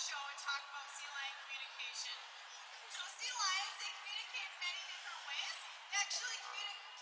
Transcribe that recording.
show and talk about sea lion communication. So sea lions, they communicate in many different ways. They actually communicate